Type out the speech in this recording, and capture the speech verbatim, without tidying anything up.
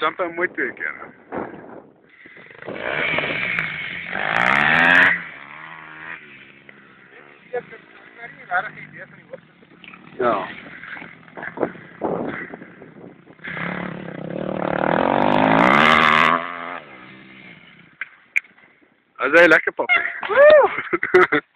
stampen muito ik kennen. Ja. Dat is heel lekker, papi.